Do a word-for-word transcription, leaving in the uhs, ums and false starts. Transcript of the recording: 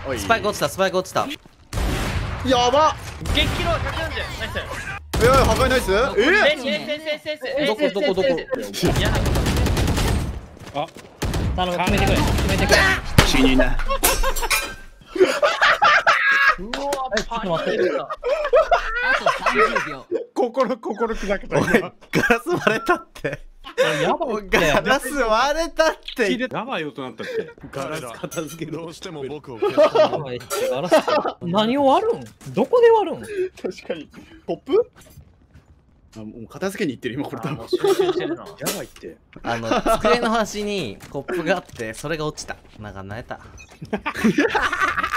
スパイク落ちた、スパイク落ちた。 やば。 激キロひゃくよんじゅう。ナイス。 えー、破壊ナイス。えどこどこどこ。 いや。 あ、 頼む、決めてくれ。決めてくれ。 死にな。 うわ、ちょっと待って。 あとさんじゅうびょう。 心心砕けた。 おい、ガラス割れたって。 やばいって。 ガラス割れたって。 やばい音なったって。 ガラス片付けどうしても僕を何を割るん？どこで割るん？ 確かに。コップ？あ、もう片付けに行ってる今これ多分。 集中してるな。 やばいって。 あの机の端にコップがあってそれが落ちた。なんか泣いた。